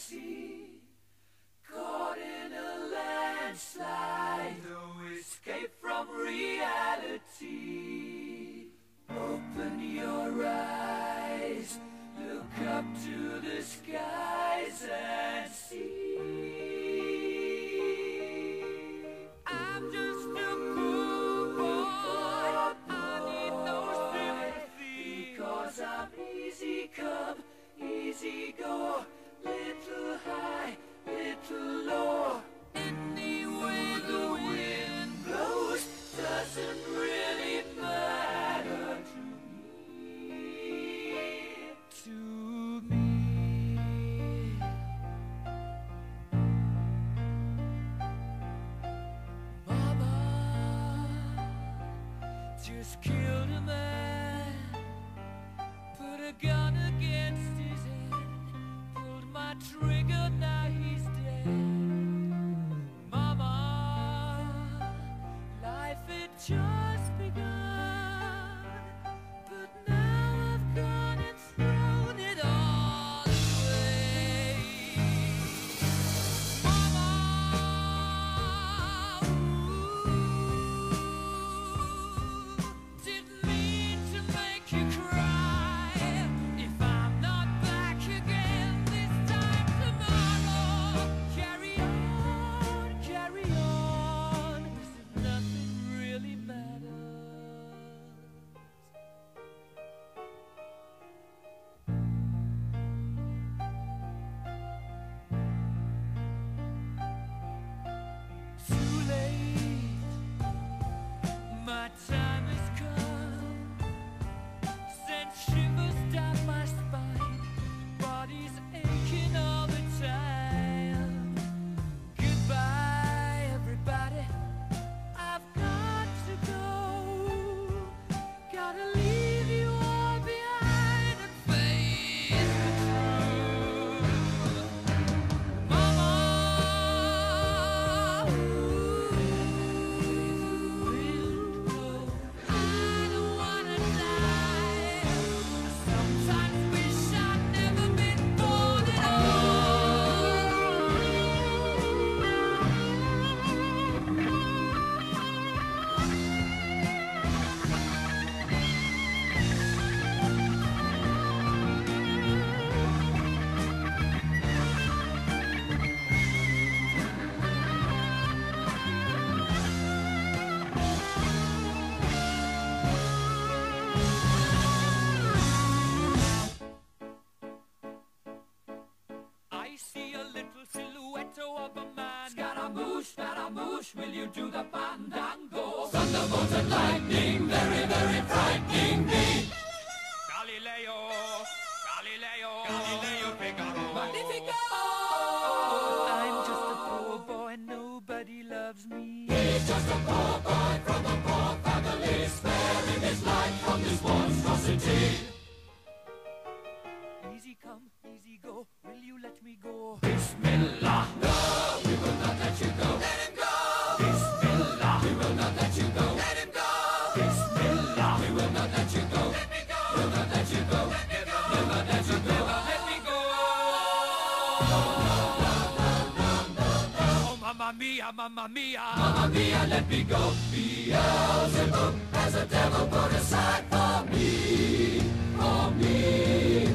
sea, caught in a landslide, no escape from reality. Open your eyes, look up to the skies and see. I'm just a poor boy, I need no sympathy, because I'm easy come, easy go, little high, little low. Any way the wind blows doesn't really matter to me. Mama just killed a man, put a gun against his head, pulled my trigger, now he's dead. Mama, life had just begun, but now I've gone and thrown it all away. Mama, didn't mean to make you cry. If I'm not back again this time tomorrow, carry on, carry on, as if nothing really matters. Too late, my time has come, sent shivers down my spine, body's aching all the time. Goodbye, everybody, I've got to go, gotta leave you all behind and face the truth. Mama, I don't wanna die. I sometimes wish I'd never been born at I see a little silhouette of a man. Scaramouche, will you do the fandango? Thunderbolt and lightning, very, very frightening me. Galileo, Galileo, Galileo Figaro. Magnifico! I'm just a poor boy, nobody loves me. He's just a poor boy from a poor family, sparing his life from this monstrosity. Easy come, easy go, will you let me go? Bismillah, no, we will not let you go. Let him go! Bismillah, we will not let you go. Let him go! Bismillah, we will not let you go. Let me go! We'll not let you go. Let me go! We'll not let you go. Let me go! Oh, mamma mia, mamma mia. Mamma mia, let me go. Beelzebub has a devil put aside for me, for me.